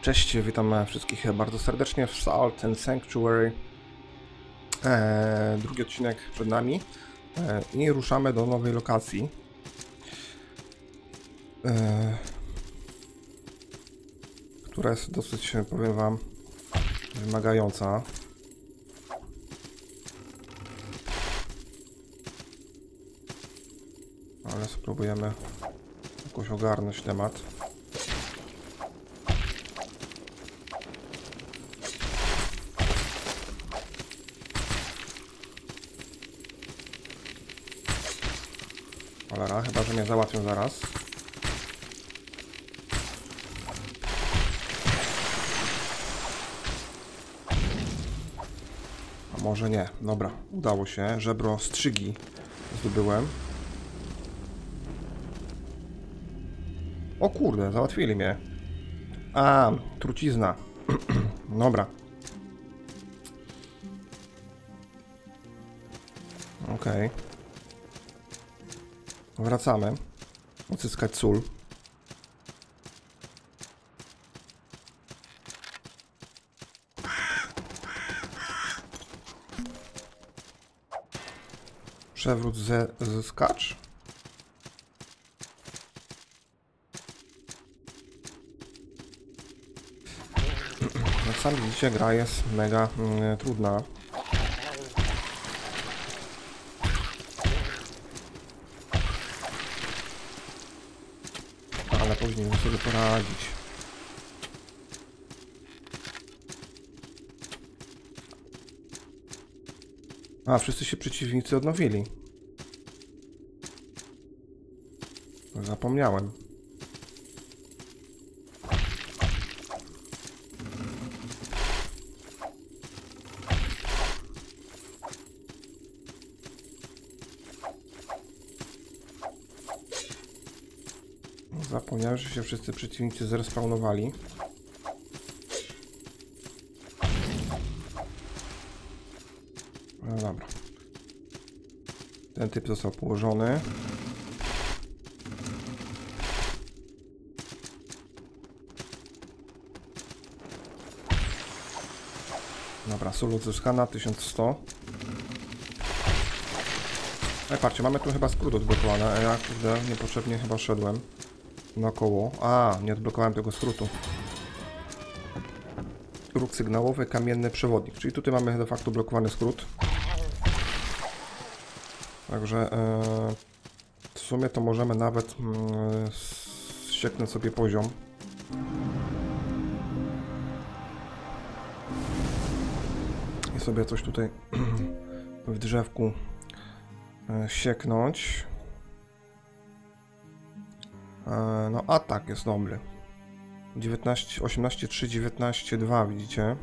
Cześć, witam wszystkich bardzo serdecznie w Salt and Sanctuary. Drugi odcinek przed nami i ruszamy do nowej lokacji. Która jest dosyć, powiem wam, wymagająca. Ale spróbujemy jakoś ogarnąć temat. Cholera, chyba że mnie załatwią zaraz. A może nie. Dobra, udało się. Żebro strzygi zdobyłem. O kurde, załatwili mnie. A, trucizna. Dobra. Okej. Wracamy. Odzyskać sól. Przewrót zyskacz. Jak sami widzicie, gra jest mega trudna. Ale powinienem sobie poradzić. A, wszyscy się przeciwnicy odnowili. Zapomniałem. Zapomniałem, że się wszyscy przeciwnicy zrespawnowali. No dobra. Ten typ został położony. Dobra, sól odzyskana, 1100. Ale patrzcie, mamy tu chyba skrót odblokowany, a ja kurde niepotrzebnie chyba szedłem naokoło. A, nie odblokowałem tego skrótu. Ruch sygnałowy, kamienny przewodnik. Czyli tutaj mamy de facto blokowany skrót. Także w sumie to możemy nawet ścieknąć sobie poziom. I sobie coś tutaj w drzewku sieknąć. No atak jest dobry. 19, 18, 3, 19, 2 widzicie.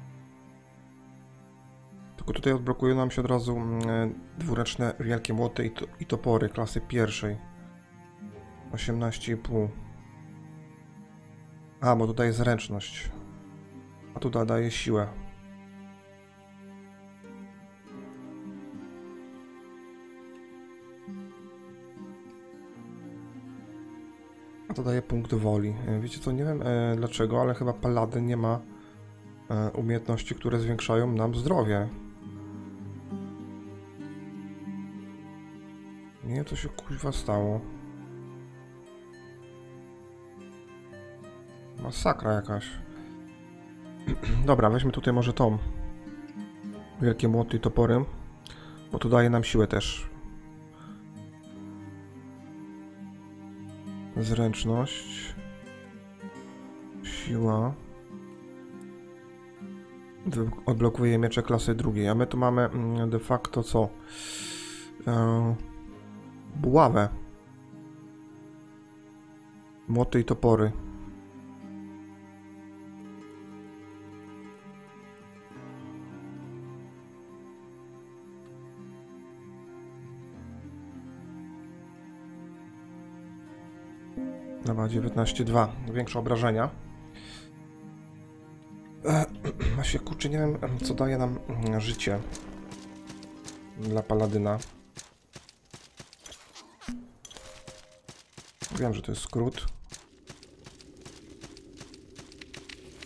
Tylko tutaj odblokuje nam się od razu dwuręczne wielkie młoty i topory klasy pierwszej. 18,5. A, bo tutaj jest zręczność. A tutaj daje siłę. A to daje punkt woli. Wiecie co, nie wiem dlaczego, ale chyba paladyn nie ma umiejętności, które zwiększają nam zdrowie. Nie, co się kuźwa stało. Masakra jakaś. Dobra, weźmy tutaj może tą. Wielkie młoty i topory. Bo to daje nam siłę też. Zręczność. Siła. Odblokuje miecze klasy drugiej. A my tu mamy de facto co? Buławę. Młoty i topory. Dobra, 19,2. Większe obrażenia. Właśnie kurczę, nie wiem co daje nam życie dla paladyna. Wiem, że to jest skrót.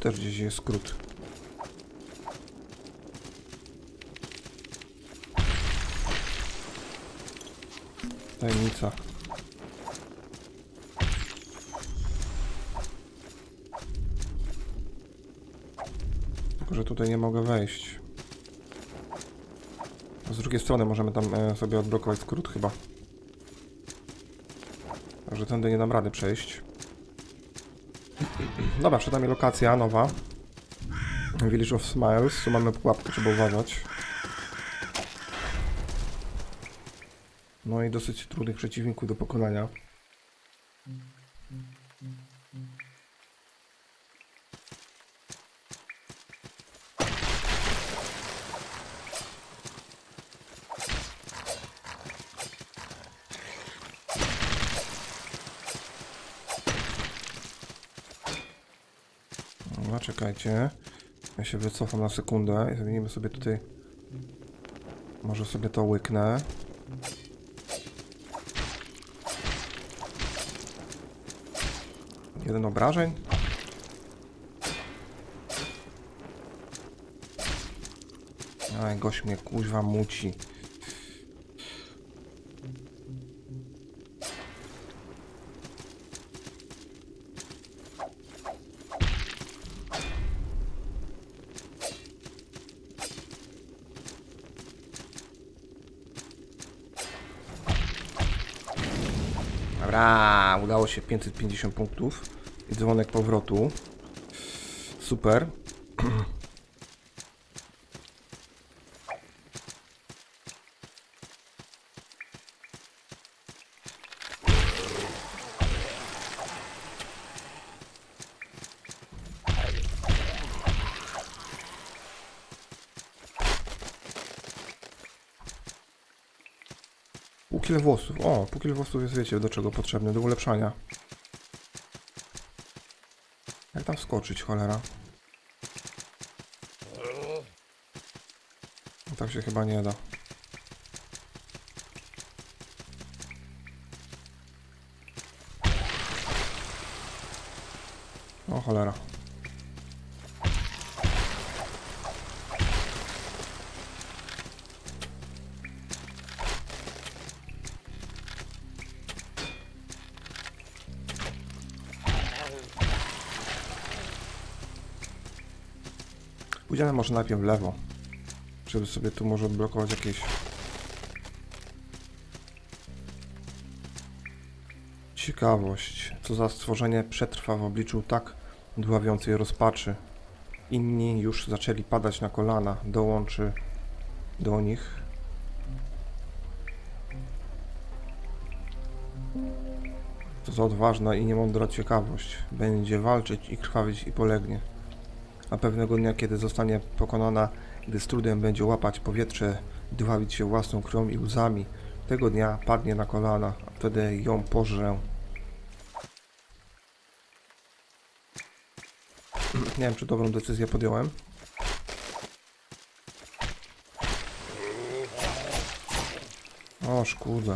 też gdzieś jest skrót. Tajemnica. Tylko że tutaj nie mogę wejść. Z drugiej strony możemy tam sobie odblokować skrót chyba. Także tędy nie dam rady przejść. Dobra, przed nami lokacja nowa. Village of Smiles. Tu mamy pułapkę, trzeba uważać. No i dosyć trudnych przeciwników do pokonania. No, czekajcie. Ja się wycofam na sekundę i zmienimy sobie tutaj. Może sobie to łyknę. Jeden obrażeń. Aj, gość mnie kuźwa muci. Dobra, udało się 550 punktów i dzwonek powrotu. Super. Pukiel włosów. O, pukiel włosów jest, wiecie, do czego potrzebny? Do ulepszania. Jak tam wskoczyć, cholera? No, tak się chyba nie da. O, cholera. Pójdziemy może najpierw w lewo, żeby sobie tu może odblokować jakieś ciekawość. Co za stworzenie przetrwa w obliczu tak dławiącej rozpaczy. Inni już zaczęli padać na kolana. Dołączy do nich. Co za odważna i niemądra ciekawość. Będzie walczyć i krwawić i polegnie. A pewnego dnia, kiedy zostanie pokonana, gdy z trudem będzie łapać powietrze, dławić się własną krwią i łzami, tego dnia padnie na kolana, a wtedy ją pożrę. Nie wiem, czy dobrą decyzję podjąłem. O, szkoda.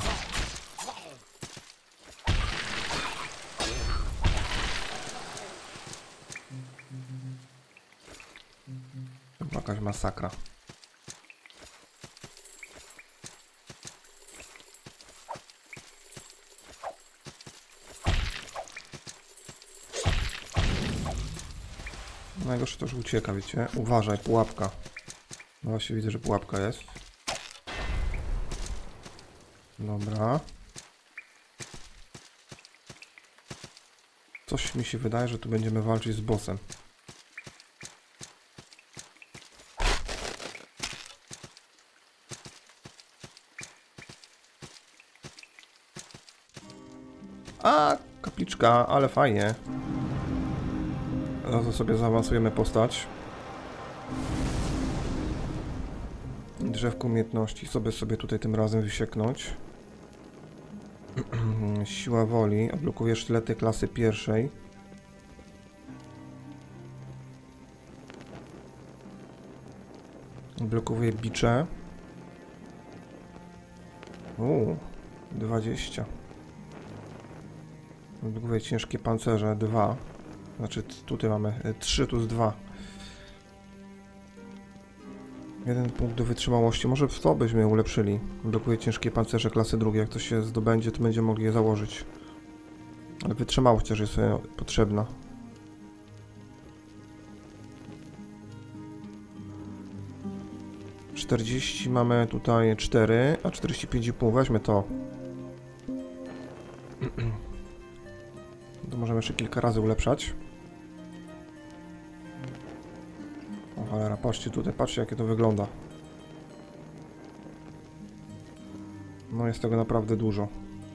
To jakaś masakra. Najgorsze to, że ucieka, wiecie? Uważaj, pułapka. No właśnie widzę, że pułapka jest. Dobra. Coś mi się wydaje, że tu będziemy walczyć z bossem. A, kapliczka, ale fajnie. No to sobie zaawansujemy postać. Drzewko umiejętności sobie tutaj tym razem wysieknąć. Siła woli. Odblokuje sztylety klasy pierwszej. Odblokuje bicze. 20. Odblokuje ciężkie pancerze 2. Znaczy tutaj mamy 3, tu jest 2. 1 punkt do wytrzymałości. Może w to byśmy ulepszyli. Blokuje ciężkie pancerze klasy drugiej. Jak to się zdobędzie, to będziemy mogli je założyć. Ale wytrzymałość też jest potrzebna. Mamy tutaj 4, a 45,5. Weźmy to. To możemy jeszcze kilka razy ulepszać. O cholera, patrzcie tutaj, patrzcie jakie to wygląda. No jest tego naprawdę dużo.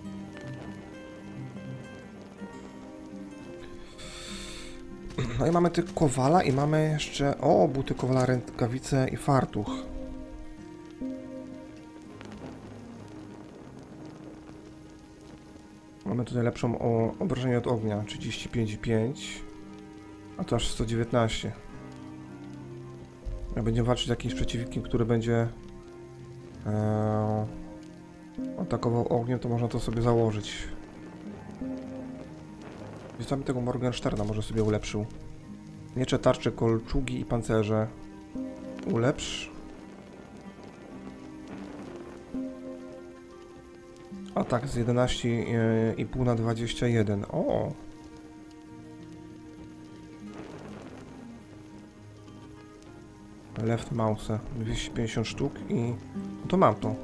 No i mamy tych kowala i mamy jeszcze... O, buty kowala, rękawice i fartuch. Mamy tutaj lepszą obrażenie od ognia, 35,5, a to aż 119. Jak będziemy walczyć z jakimś przeciwnikiem, który będzie atakował ogniem, to można to sobie założyć. Gdzieś tam tego Morgensterna może sobie ulepszył. Miecze, tarcze, kolczugi i pancerze. Ulepsz. Atak z 11,5 na 21. O! Left mouse 250 sztuk i... No to mam to.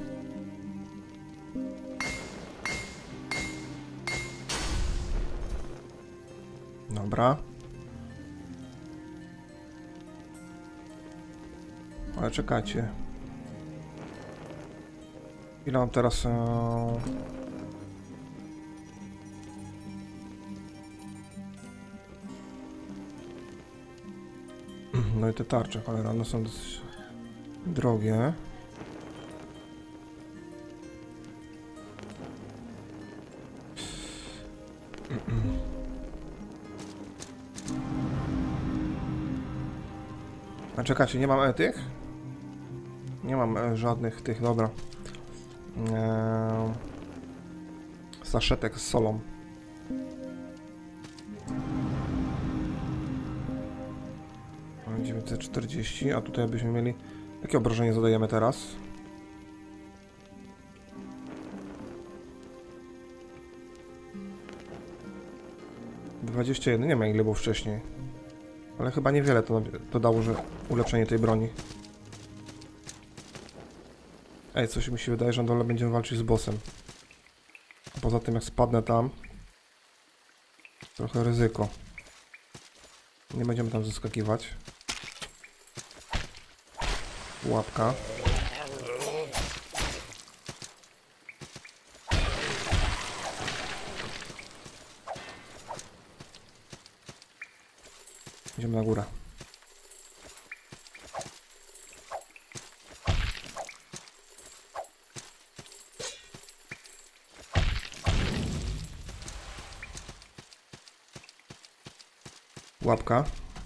Dobra. Ale czekajcie. Ile mam teraz... No i te tarcze, cholera, one są dosyć drogie. A czekajcie, nie mam tych? Nie mam żadnych tych, dobra. Saszetek z solą. Mamy 940, a tutaj byśmy mieli... Jakie obrażenie zadajemy teraz? ...21, nie ma ile było wcześniej. Ale chyba niewiele to dało, że ulepszenie tej broni. Ej, coś mi się wydaje, że na dole będziemy walczyć z bossem. A poza tym jak spadnę tam... Trochę ryzyko. Nie będziemy tam zeskakiwać. Łapka. Idziemy na górę. Łapka.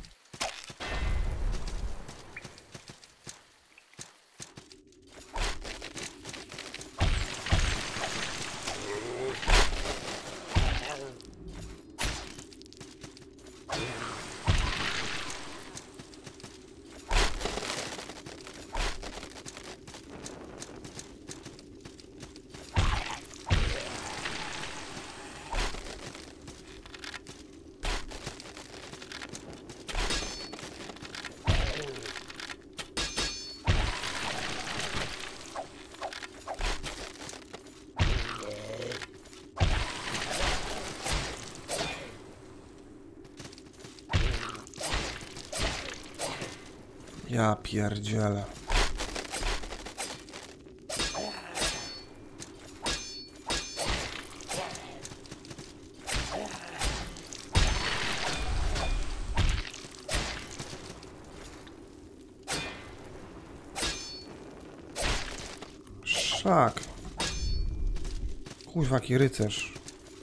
Ja pierdzielę. Szak. Kuźwa, jaki rycerz.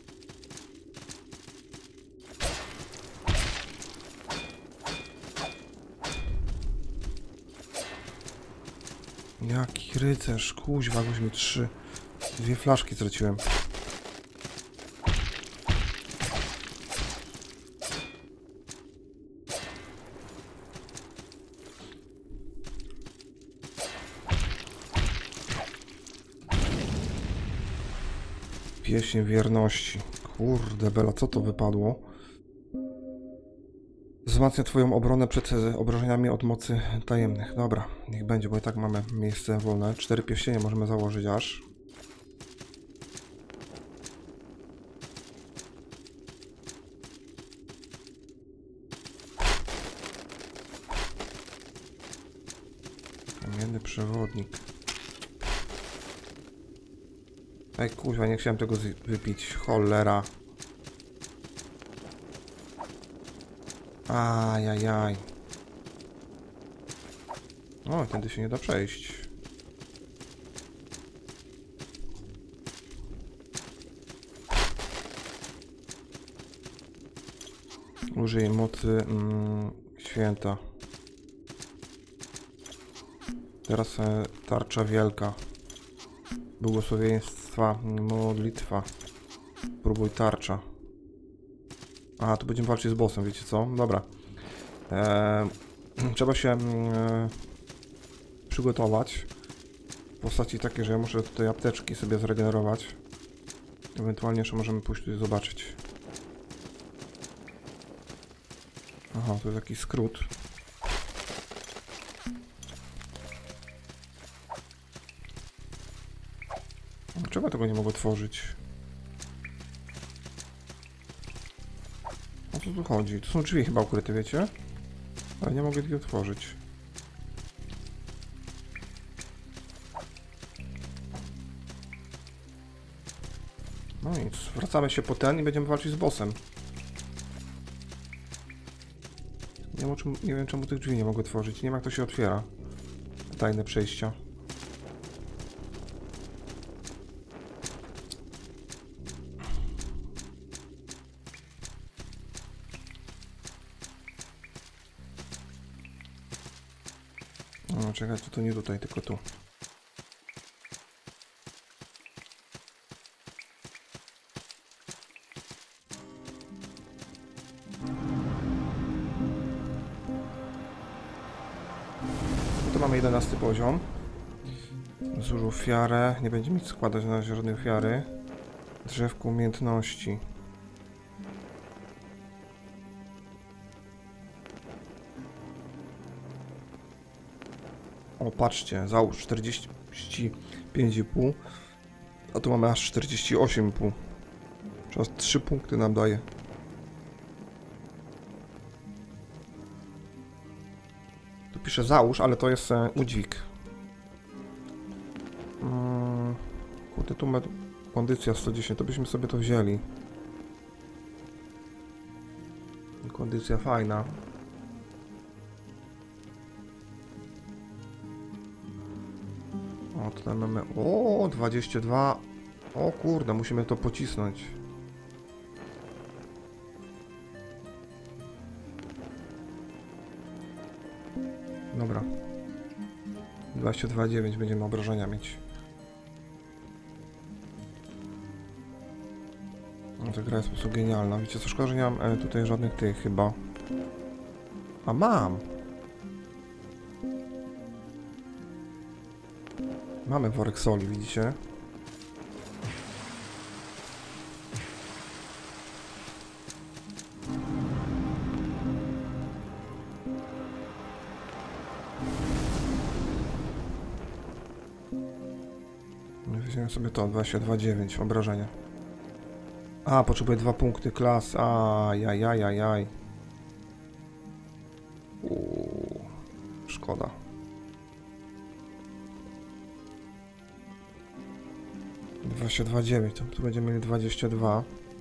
Jaki rycerz, kuźwa, weźmy 3. 2 flaszki straciłem. Pieśń wierności. Kurde bela, co to wypadło? Wzmacnia twoją obronę przed obrażeniami od mocy tajemnych. Dobra, niech będzie, bo i tak mamy miejsce wolne. 4 pierścienie możemy założyć aż. Kamienny przewodnik. Ej kurwa, nie chciałem tego wypić. Cholera. Ajajaj. O, tędy się nie da przejść. Użyj mocy święta. Teraz tarcza wielka. Błogosławieństwa, modlitwa. Próbuj tarcza. A, tu będziemy walczyć z bossem, wiecie co? Dobra. Trzeba się przygotować w postaci takiej, że ja muszę tutaj apteczki sobie zregenerować. Ewentualnie jeszcze możemy pójść tutaj zobaczyć. Aha, to jest jakiś skrót. Dlaczego tego nie mogę otworzyć? O co tu chodzi? Tu są drzwi chyba ukryte, wiecie? Ale nie mogę ich otworzyć. No nic, wracamy się po ten i będziemy walczyć z bossem. Nie wiem czemu tych drzwi nie mogę otworzyć. Nie wiem jak to się otwiera. Tajne przejścia. No czekaj, to nie tutaj, tylko tu. Tu mamy 11 poziom. Złóż ofiarę. Nie będzie mi składać na razie żadnej ofiary. Drzewko umiejętności. O, patrzcie, załóż 45,5. A tu mamy aż 48,5. Przez 3 punkty nam daje. Tu pisze załóż, ale to jest udźwig. Kurde, tu ma kondycja 110, to byśmy sobie to wzięli. Kondycja fajna. O, tutaj mamy... O, 22. O kurde, musimy to pocisnąć. Dobra. 22,9 będziemy obrażenia mieć. No, ta gra jest po prostu genialna. Wiecie co, szkoda, że nie mam tutaj żadnych tych chyba. A mam! Mamy worek soli, widzicie? Weźmiemy sobie to, 22,9 obrażenia. A, potrzebuję 2 punkty klas. Ajajajajaj. Szkoda. Właśnie 2,9, tu będziemy mieli 22.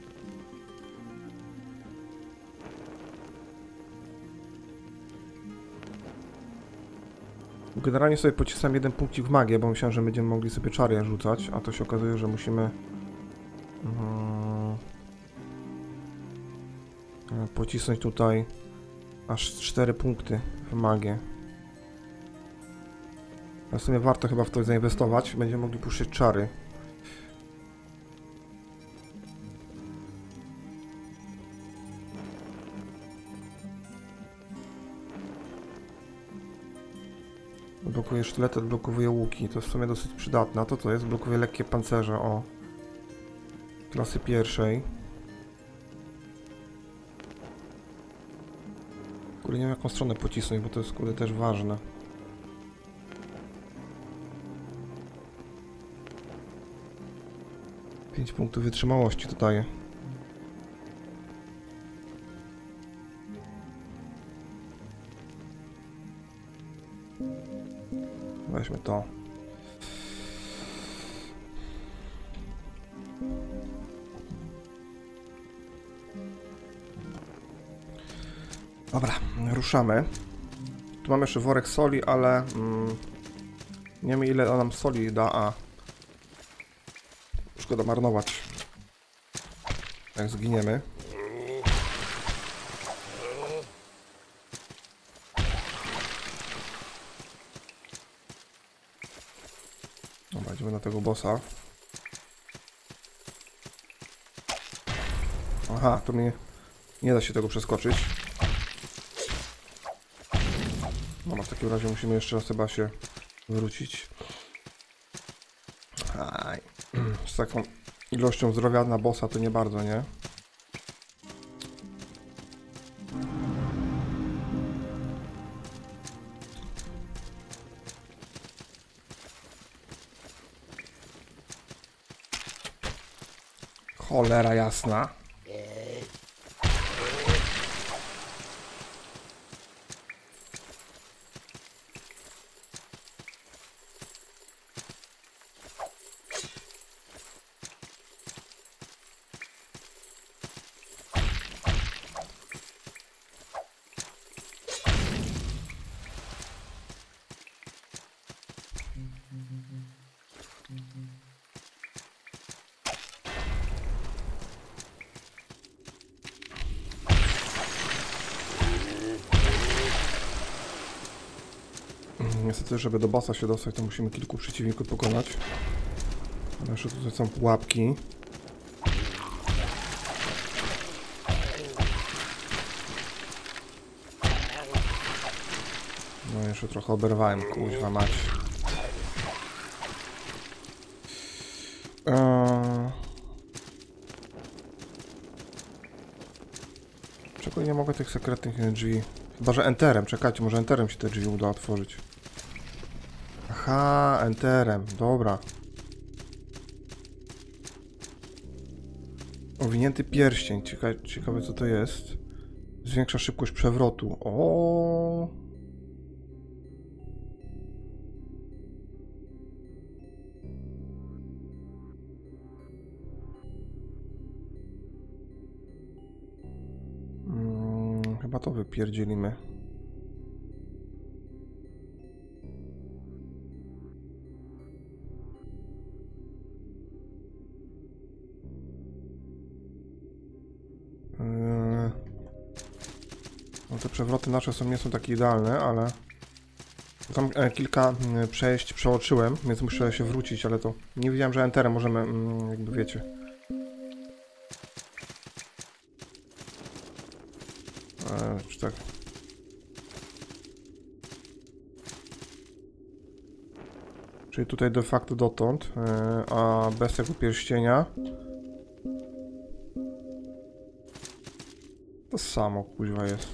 Generalnie sobie pocisnąłem 1 punkcik w magię, bo myślałem, że będziemy mogli sobie czary rzucać, a to się okazuje, że musimy pocisnąć tutaj aż 4 punkty w magię. A w sumie warto chyba w to zainwestować, będziemy mogli puszczać czary. Blokuje sztylety, odblokowuje łuki, to jest w sumie dosyć przydatne. A to co jest? Blokuje lekkie pancerze, o. klasy pierwszej. Kurde, nie wiem jaką stronę pocisnąć, bo to jest kurde też ważne. Pięć punktów wytrzymałości to daje. Weźmy to. Dobra, ruszamy. Tu mamy jeszcze worek soli, ale nie wiem ile on nam soli da, a szkoda marnować. Jak zginiemy. Dobra, idziemy na tego bossa. Aha, to mnie nie da się tego przeskoczyć. No, w takim razie musimy jeszcze raz chyba się wrócić. Aj. Z taką ilością zdrowia na bossa to nie bardzo, nie? Cholera jasna. Niestety, żeby do bossa się dostać, to musimy kilku przeciwników pokonać. Ale jeszcze tutaj są pułapki. No jeszcze trochę oberwałem, kuźwa mać. Czego nie mogę tych sekretnych drzwi? Chyba, że enterem. Czekajcie, może enterem się te drzwi uda otworzyć. Aha, enterem. Dobra. Owinięty pierścień. Ciekawe co to jest. Zwiększa szybkość przewrotu. O. Chyba to wypierdzielimy. No te przewroty nasze nie są takie idealne, ale tam kilka przejść przeoczyłem, więc muszę się wrócić, ale to nie wiedziałem, że enterem możemy, jakby wiecie. Czy tak? Czyli tutaj de facto dotąd, a bez tego pierścienia to samo kuźwa jest.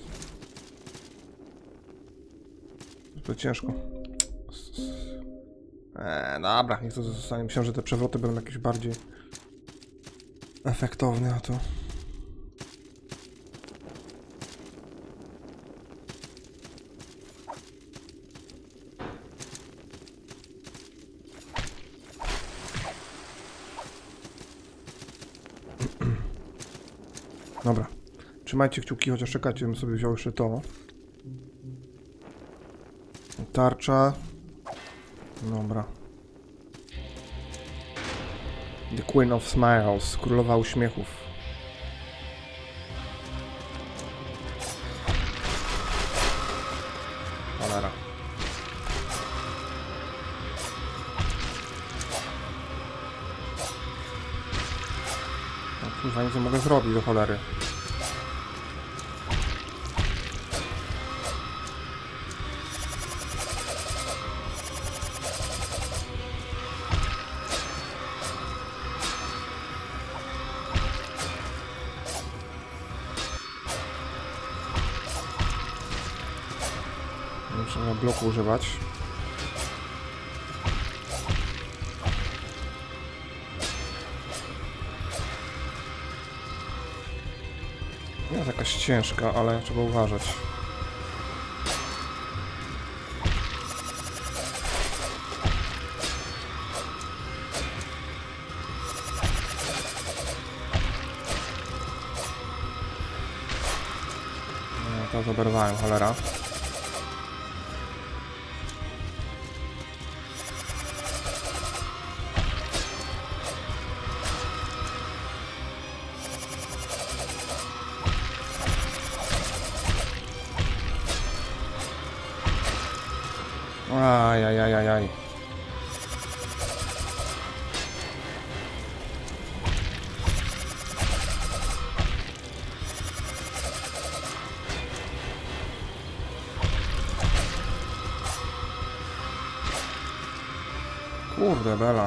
To ciężko. Dobra, niech to zostanie. Myślałem, że te przewroty będą jakieś bardziej efektowne, a to... Dobra. Trzymajcie kciuki, chociaż czekajcie, bym sobie wziął jeszcze to. Tarcza. Dobra. The Queen of Smiles. Królowa uśmiechów. Cholera. No, kurwa, nic nie mogę zrobić do cholery. bloku używać. Nie jest jakaś ciężka, ale trzeba uważać. To zoberwałem, cholera. Ajajajajaj. Kurde bela.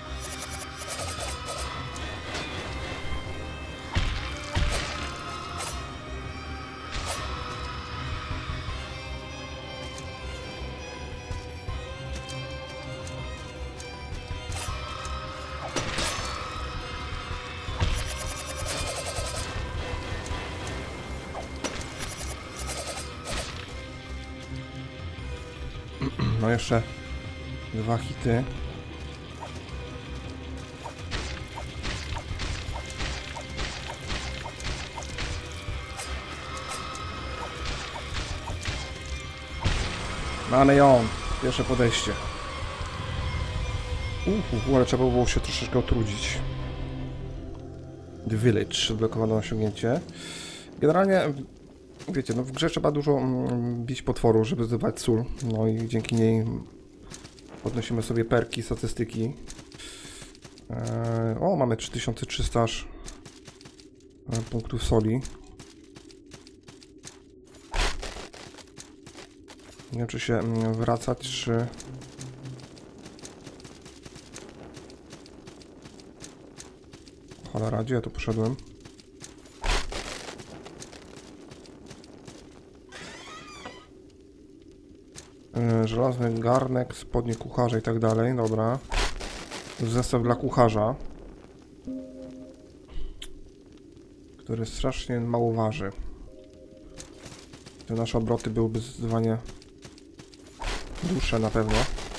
No jeszcze 2 hity. Mamy ją. Pierwsze podejście. Ale trzeba było się troszeczkę utrudzić. The Village. Odblokowano osiągnięcie. Generalnie, wiecie, no w grze trzeba dużo bić potworów, żeby zdobywać sól. No i dzięki niej podnosimy sobie perki, statystyki. O, mamy 3300 aż punktów soli. Nie wiem, czy się wracać, czy... Cholera, gdzie ja tu poszedłem? Żelazny garnek, spodnie kucharza i tak dalej, dobra. Zestaw dla kucharza, który strasznie mało waży. Te nasze obroty byłyby zdecydowanie dłuższe na pewno.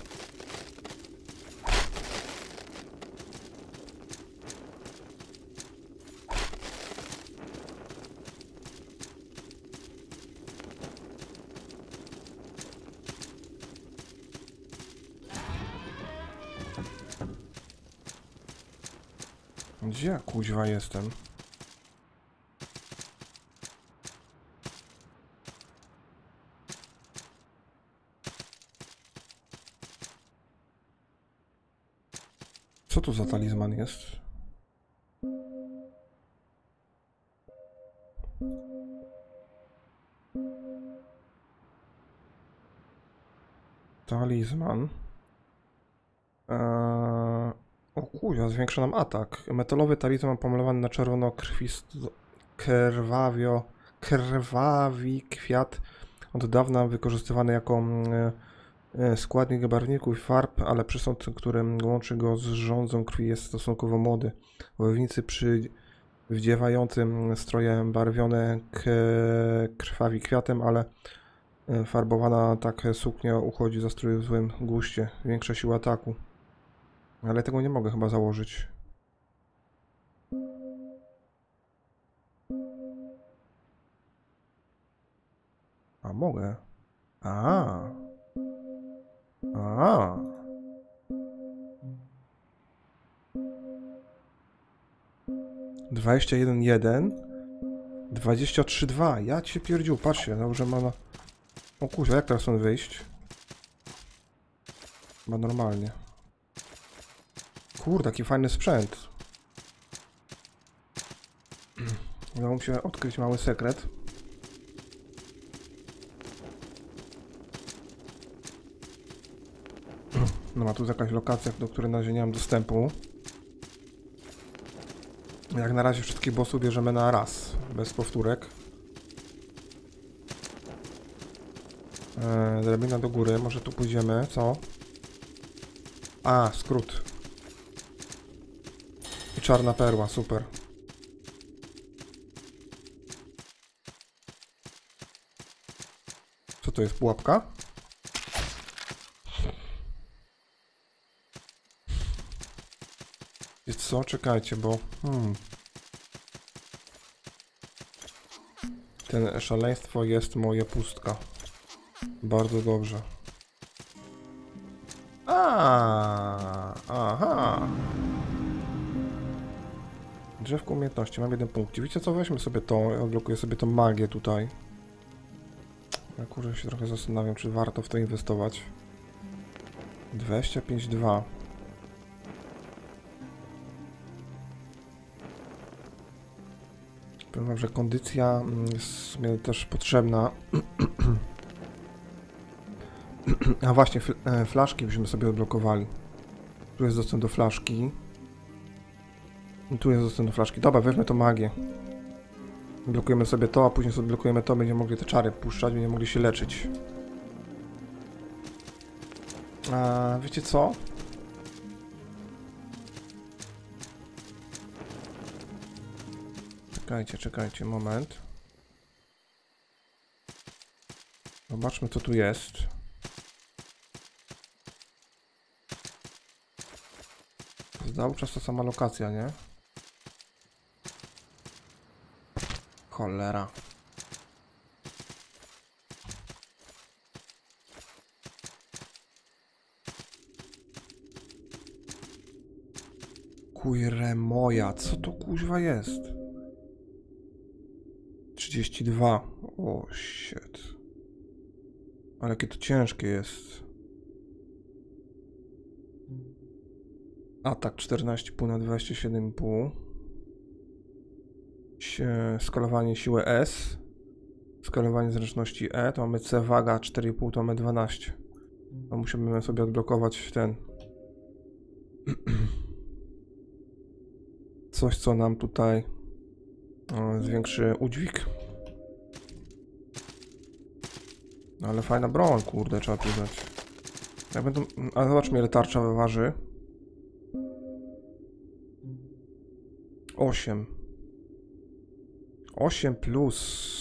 Gdzie ja kuźwa jestem? Co tu za talizman jest? Talizman. O kurwa, zwiększa nam atak. Metalowy talizman pomalowany na czerwono krwawi kwiat. Od dawna wykorzystywany jako składnik barwników i farb, ale przysąd, który łączy go z rządzą krwi, jest stosunkowo młody. Wojownicy wdziewający stroje barwione krwawi kwiatem, ale farbowana tak suknia uchodzi za strój w złym guście. Większa siła ataku. Ale tego nie mogę chyba założyć. A mogę. A. 21.1 23.2. Ja cię pierdził, patrzcie, dobrze ma na... O kurwa, jak teraz stąd wyjść? Chyba normalnie. Kurde, jaki fajny sprzęt. Udało mi się odkryć mały sekret. No ma tu jakaś lokacja, do której na razie nie mam dostępu. Jak na razie wszystkich bossów bierzemy na raz, bez powtórek. Drabina do góry, może tu pójdziemy, co? A, skrót. I czarna perła, super. Co to jest, pułapka? Jest co? Czekajcie, bo... Ten szaleństwo jest moja pustka. Bardzo dobrze. Aha. Drzewko umiejętności, mam 1 punkt. Wiecie co, weźmy sobie to, odblokuję sobie tą magię tutaj. Ja kurczę się trochę zastanawiam, czy warto w to inwestować. 25,2. Powiem wam, że kondycja jest mi też potrzebna. A właśnie, flaszki byśmy sobie odblokowali. Tu jest dostęp do flaszki. I tu jest dostęp do flaszki. Dobra, weźmy to magię. Blokujemy sobie to, a później sobie blokujemy to, będziemy mogli te czary puszczać, będziemy mogli się leczyć. A wiecie co? Czekajcie, moment. Zobaczmy, co tu jest. Cały czas ta sama lokacja, nie? Cholera. Kujre moja, co to kuźwa jest? 32. O, shit. Ale jakie to ciężkie jest. Atak 14,5 na 27,5. Skalowanie siły S. Skalowanie zręczności E. To mamy C, waga 4,5, to mamy 12. To musimy sobie odblokować ten. Coś, co nam tutaj zwiększy udźwig. No ale fajna broń, kurde, trzeba przyznać. Jak będą... A zobaczmy, ile tarcza waży. 8. 8 plus...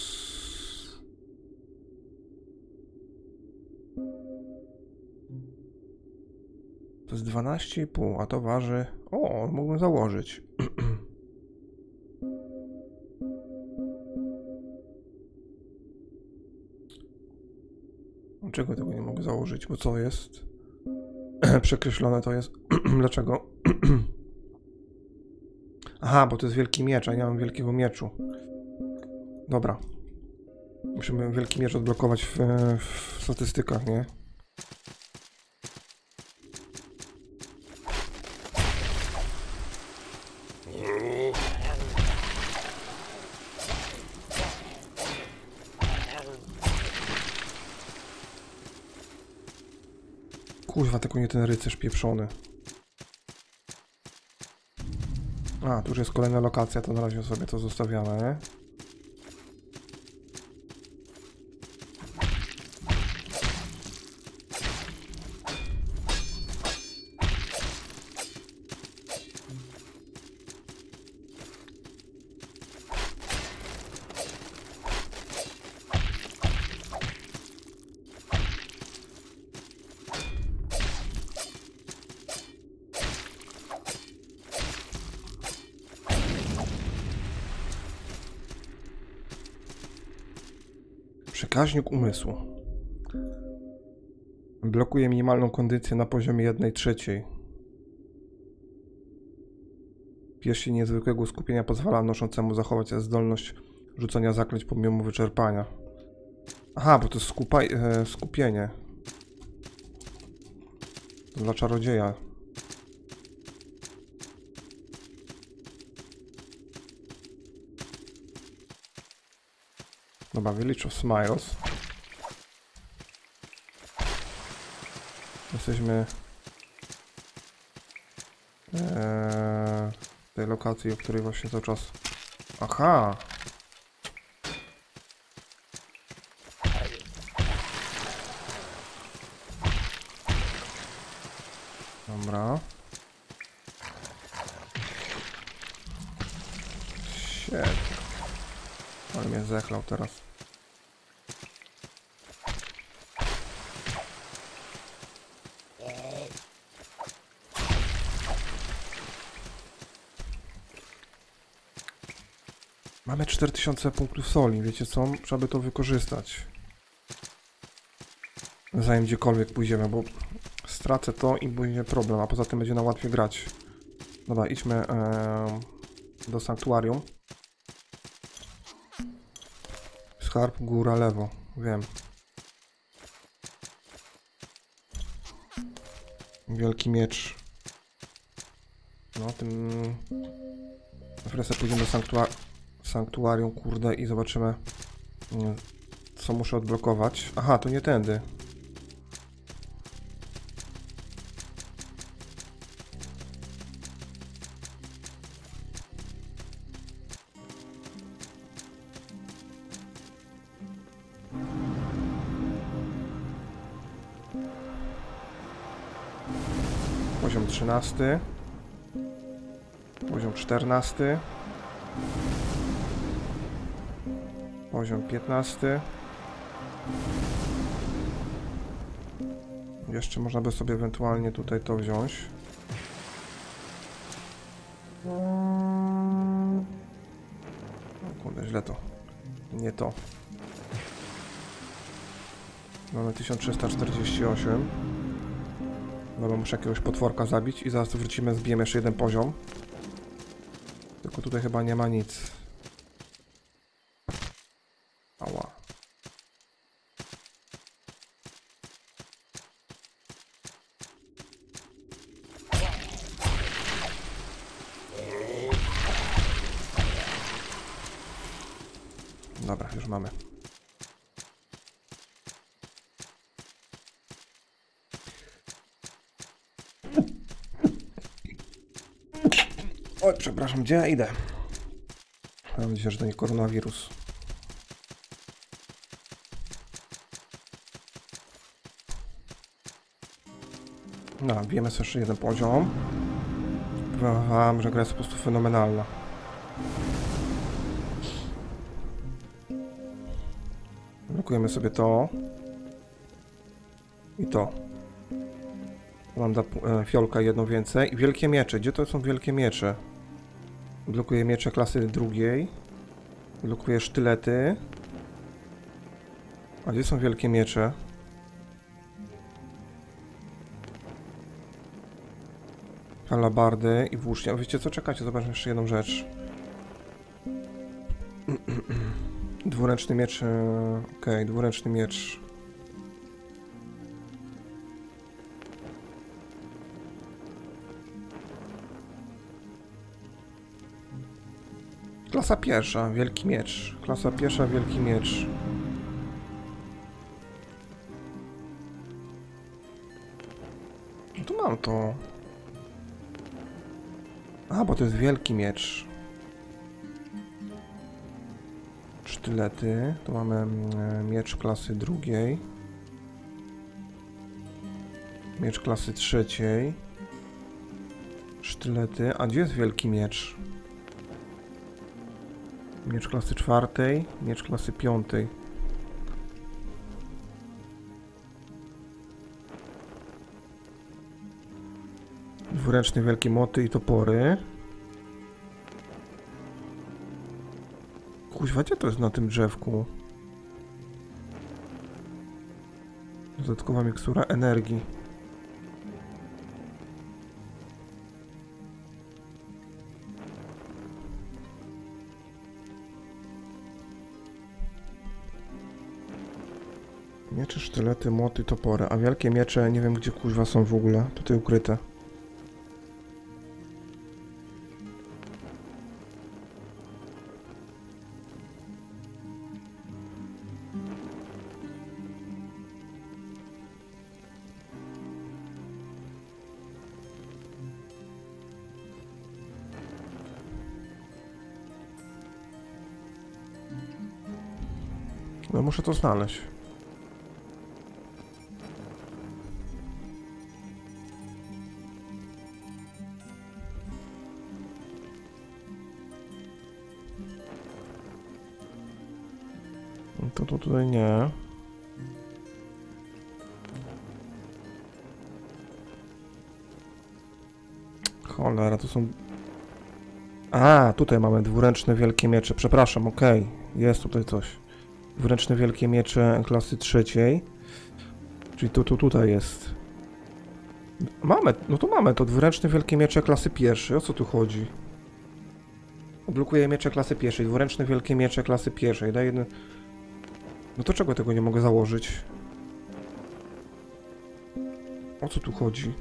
To jest 12,5, a to waży... O, mógłbym założyć. Dlaczego tego nie mogę założyć? Bo co jest? Przekreślone to jest. Dlaczego? Aha, bo to jest wielki miecz, a ja mam wielkiego mieczu. Dobra. Musimy wielki miecz odblokować w statystykach, nie? Kurwa, tylko nie ten rycerz pieprzony. A, tu już jest kolejna lokacja, to na razie sobie to zostawiamy, nie? Przekaźnik umysłu. Blokuje minimalną kondycję na poziomie 1/3. Pierścień niezwykłego skupienia pozwala noszącemu zachować zdolność rzucania zaklęć pomimo wyczerpania. Aha, bo to jest skupienie. To dla czarodzieja. Dobra, Village of Smiles. Jesteśmy w tej lokacji, o której właśnie cały czas... Aha! Dobra. Shit. Ale mnie zechlał teraz. Mamy 4000 punktów soli, wiecie co? Trzeba by to wykorzystać. Zanim gdziekolwiek pójdziemy, bo stracę to i będzie problem, a poza tym będzie nam łatwiej grać. Dobra, idźmy do sanktuarium. Skarb, góra, lewo. Wiem. Wielki miecz. No, tym... Wreszcie pójdziemy do sanktuarium, kurde, i zobaczymy, co muszę odblokować. Aha, to nie tędy. Poziom 13. Poziom 14. Poziom 15. Jeszcze można by sobie ewentualnie tutaj to wziąć. O kurde, źle to. Nie to. Mamy 1348. Dobra, muszę jakiegoś potworka zabić i zaraz tu wrócimy, zbijemy jeszcze jeden poziom. Tylko tutaj chyba nie ma nic. Ała. Dobra, już mamy. Oj, przepraszam, gdzie ja idę? Mam nadzieję, że to nie koronawirus. No, wiemy sobie jeszcze jeden poziom. Powiem wam, że gra jest po prostu fenomenalna. Blokujemy sobie to. I to. Mam fiolka jedno więcej. I wielkie miecze. Gdzie to są wielkie miecze? Blokuję miecze klasy drugiej. Blokuję sztylety. A gdzie są wielkie miecze? Halabardy i włócznie. Wiecie co? Czekajcie, zobaczmy jeszcze jedną rzecz. Dwuręczny miecz. Okej, dwuręczny miecz. Klasa pierwsza, wielki miecz. Klasa pierwsza, wielki miecz. No tu mam to. A, bo to jest wielki miecz. Sztylety. Tu mamy miecz klasy drugiej. Miecz klasy trzeciej. Sztylety. A gdzie jest wielki miecz? Miecz klasy czwartej. Miecz klasy piątej. Dwuręczne wielkie moty i topory. Kuźwa, gdzie to jest na tym drzewku? Dodatkowa mikstura energii. Miecze, sztylety, młoty, topory. A wielkie miecze nie wiem gdzie kuźwa są w ogóle. Tutaj ukryte. No muszę to znaleźć. To tutaj nie. Cholera, to są... A, tutaj mamy dwuręczne wielkie miecze. Przepraszam, okej. Jest tutaj coś. Dwuręczne wielkie miecze klasy 3. Czyli tutaj jest. Mamy, no to mamy to dwuręczne wielkie miecze klasy 1. O co tu chodzi? Odblokuję miecze klasy 1. Dwuręczne wielkie miecze klasy 1. Daj jeden... No to czego tego nie mogę założyć? O co tu chodzi?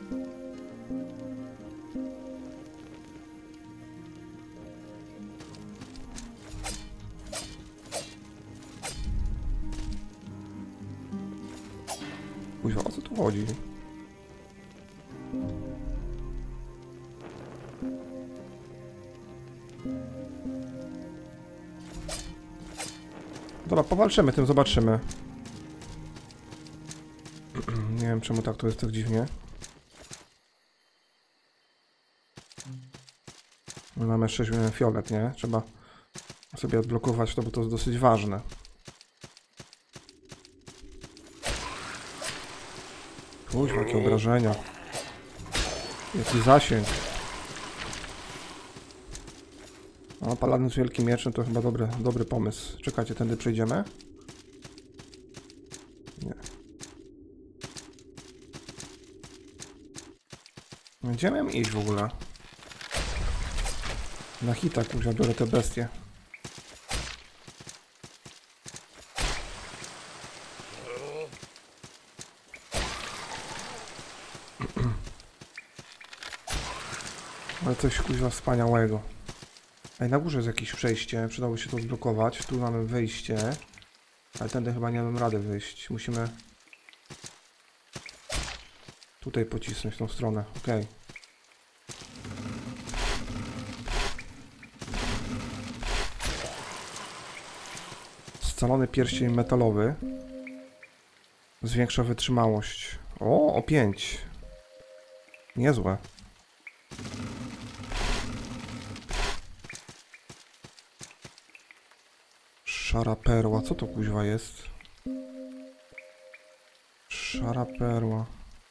Kuźwa, o co tu chodzi? Dobra, powalczymy tym, zobaczymy. Nie wiem, czemu tak to jest tak dziwnie. Mamy 6 fiolet, nie? Trzeba sobie odblokować to, bo to jest dosyć ważne. Uj, jakie obrażenia. Jaki zasięg. No, paladyn z wielkim mieczem to chyba dobry pomysł. Czekajcie, tędy przejdziemy? Nie. Gdzie miałem iść w ogóle? Na hita, kurwa, biorę te bestie. Ale coś, kuźwa, wspaniałego. Ej, na górze jest jakieś przejście, przydałoby się to odblokować. Tu mamy wejście. Ale tędy chyba nie mam rady wyjść. Musimy... tutaj pocisnąć tą stronę, okej. Scalony pierścień metalowy. Zwiększa wytrzymałość. O 5. Niezłe. Szara perła, co to kuźwa jest? Szara perła.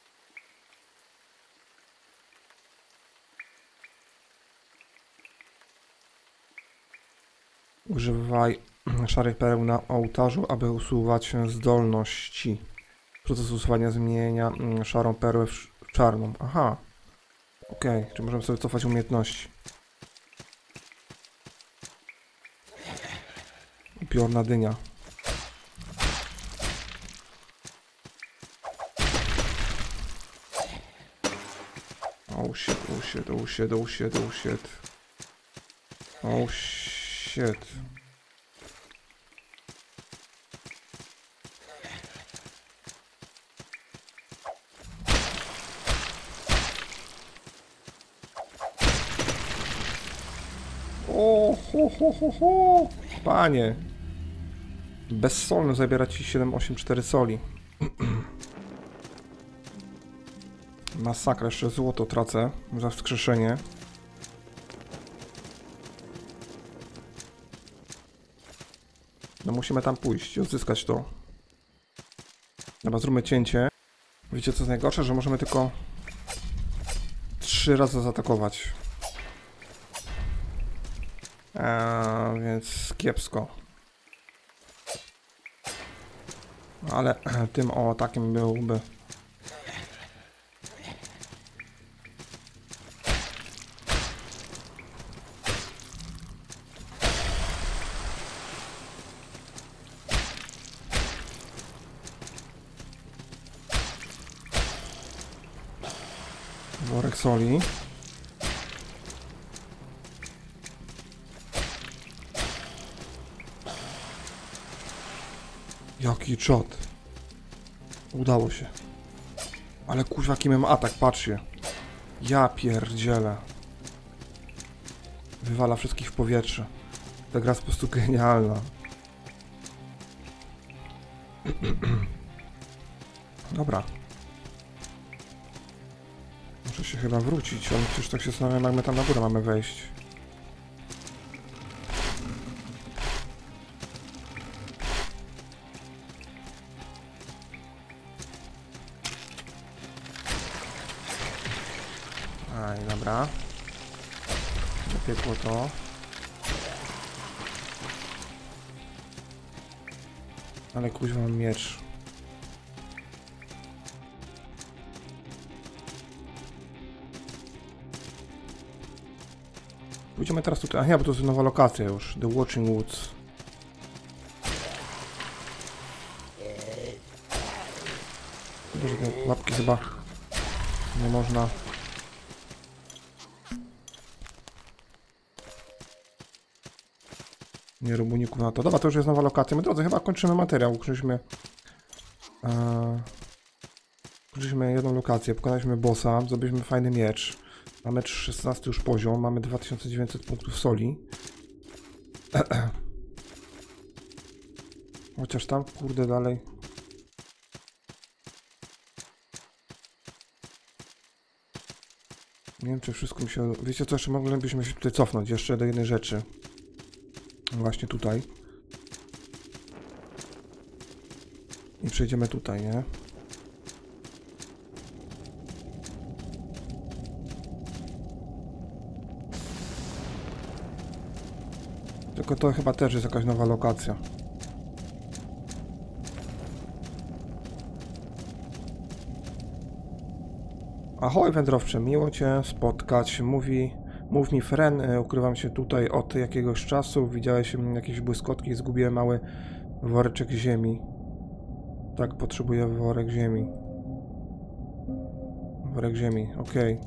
Używaj szarych pereł na ołtarzu, aby usuwać zdolności. Proces usuwania zmienia szarą perłę w czarną. Aha. Okej, czy możemy sobie cofać umiejętności? Upiorna dynia. Oh shit, oh shit, oh shit, oh shit, oh shit. Oh shit. O, ho. Panie. Bezsolny zabiera ci 784 soli. Masakra, jeszcze złoto tracę za wskrzeszenie. No musimy tam pójść i odzyskać to. Dobra, zróbmy cięcie. Wiecie co jest najgorsze? Że możemy tylko 3 razy zaatakować. Więc kiepsko. Ale tym takim byłby. Worek soli. Jaki czot. Udało się. Ale kuźwa, jaki miałem atak, patrzcie. Ja pierdzielę. Wywala wszystkich w powietrze. Ta gra jest po prostu genialna. Dobra. Muszę się chyba wrócić, ale przecież tak się zastanawiam, jak my tam na górę mamy wejść. Dobra. Zapiekło to. Ale kuźwa mam miecz. Pójdziemy teraz tutaj. A nie, bo to jest nowa lokacja już. The Watching Woods. Boże, te łapki chyba nie można. Nie rób uników na to. Dobra, to już jest nowa lokacja. My drodzy, chyba kończymy materiał. Ukończyliśmy jedną lokację, pokonaliśmy bossa, zrobiliśmy fajny miecz. Mamy 16 już poziom, mamy 2900 punktów soli. Chociaż tam, kurde, dalej. Nie wiem, czy wszystko mi się... Wiecie co, jeszcze moglibyśmy się tutaj cofnąć, jeszcze do jednej rzeczy. Właśnie tutaj. I przejdziemy tutaj, nie? Tylko to chyba też jest jakaś nowa lokacja. Ahoj wędrowcze, miło Cię spotkać. Mów mi Fren, ukrywam się tutaj od jakiegoś czasu. Widziałeś jakieś błyskotki, zgubiłem mały woreczek ziemi. Tak, potrzebuję worek ziemi. Worek ziemi, okej.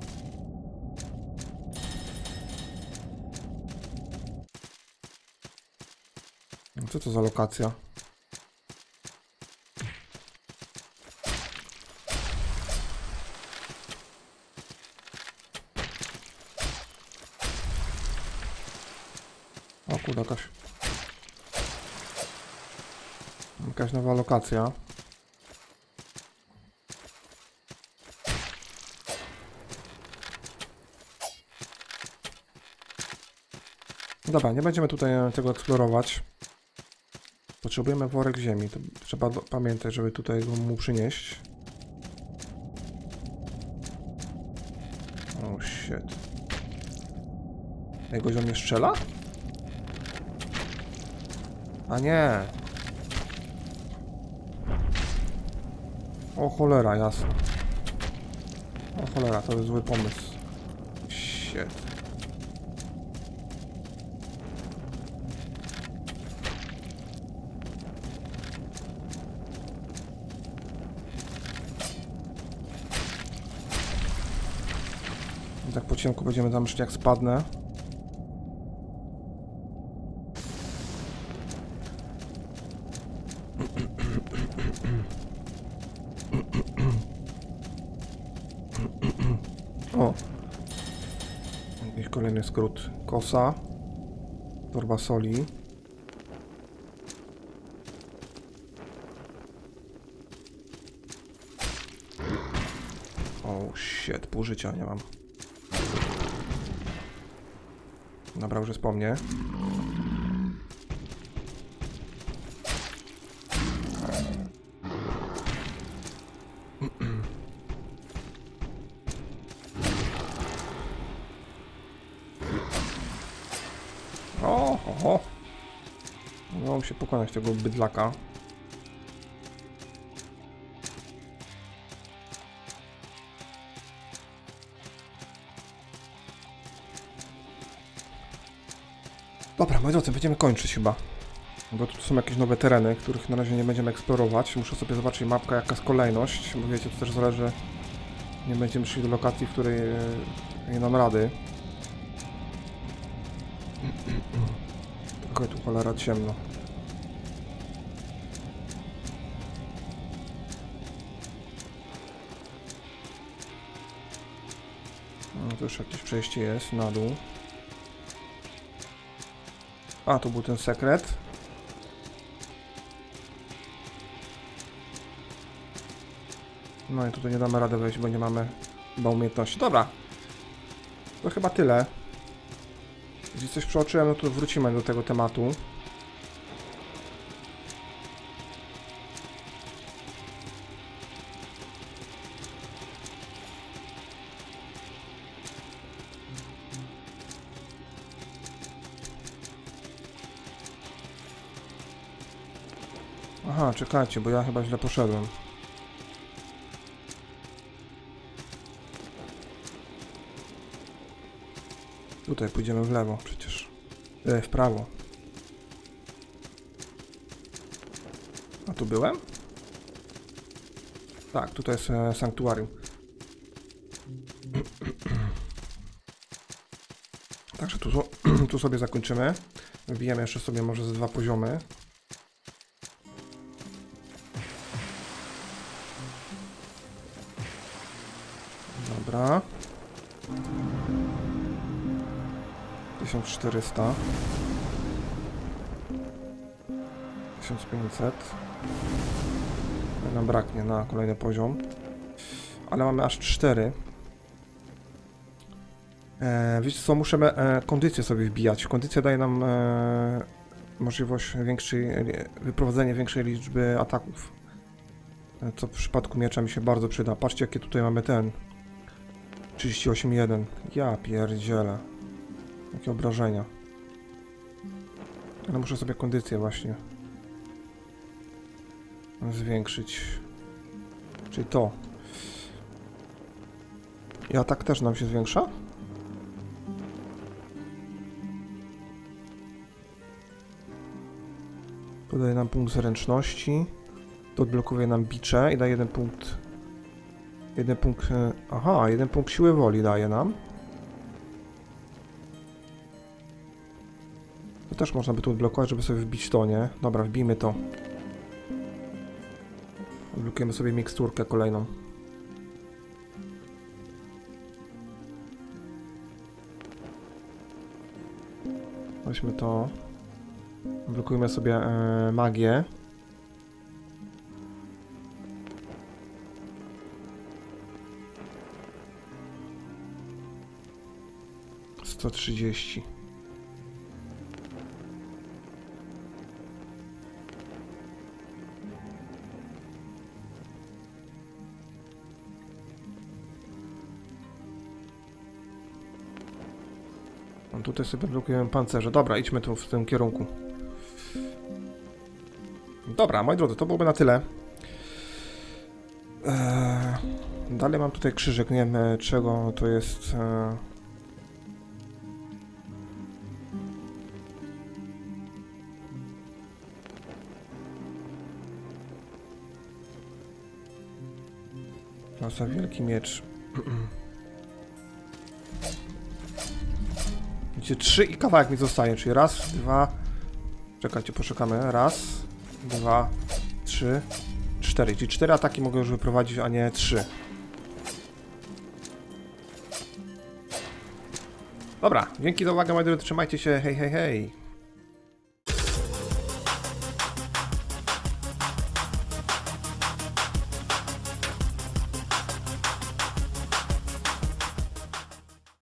Co to za lokacja? O kurde, jakaś nowa lokacja. Dobra, nie będziemy tutaj tego eksplorować. Potrzebujemy worek ziemi. To trzeba pamiętać, żeby tutaj go mu przynieść. Oh shit. Jego ziom nie strzela? A nie. O cholera, jasno. O cholera, to jest zły pomysł. Shit. Tak po ciemku będziemy tam szli, jak spadnę. O! Jakiś kolejny skrót. Kosa. Torba soli. O shit, pół życia nie mam. Dobra, już jest po mnie. Oho. Udało mi się pokonać tego bydlaka. Dobra, moi drodzy, będziemy kończyć chyba. Bo tu są jakieś nowe tereny, których na razie nie będziemy eksplorować. Muszę sobie zobaczyć mapka, jaka jest kolejność, bo wiecie, to też zależy. Nie będziemy szli do lokacji, w której nie dam rady. Tylko tu cholera ciemno. No, tu już jakieś przejście jest na dół. A, tu był ten sekret. No i tutaj nie damy rady wejść, bo nie mamy chyba umiejętności. Dobra. To chyba tyle. Jeśli coś przeoczyłem, no to wrócimy do tego tematu. Aha, czekajcie, bo ja chyba źle poszedłem. Tutaj pójdziemy w lewo przecież. W prawo. A tu byłem? Tak, tutaj jest sanktuarium. Także tu sobie zakończymy. Wbijemy jeszcze sobie może ze 2 poziomy. Dobra. 1400. 1500. Nam braknie na kolejny poziom. Ale mamy aż 4. Wiecie co, muszę kondycję sobie wbijać. Kondycja daje nam możliwość wyprowadzenia większej liczby ataków. Co w przypadku miecza mi się bardzo przyda. Patrzcie, jakie tutaj mamy 38,1. Ja pierdzielę. Jakie obrażenia. Ale muszę sobie kondycję właśnie zwiększyć. Czyli to. I atak też nam się zwiększa? To daje nam punkt zręczności. To odblokuje nam bicze i daje 1 punkt. 1 punkt. Aha, 1 punkt siły woli daje nam. To też można by tu odblokować, żeby sobie wbić to, nie? Dobra, wbijmy to. Odblokujemy sobie miksturkę kolejną. Weźmy to. Blokujmy sobie magię. To 30. Tutaj sobie blokujemy pancerze. Dobra, idźmy tu w tym kierunku. Dobra, moi drodzy, to byłoby na tyle. Dalej mam tutaj krzyżyk, nie wiem czego to jest. Za wielki miecz. Widzicie, 3 i kawałek mi zostaje, czyli raz, 2. Czekajcie, poszukamy. Raz, 2, 3, 4. Czyli 4 ataki mogę już wyprowadzić, a nie 3. Dobra, dzięki za uwagę, moi drodzy, trzymajcie się, hej, hej, hej.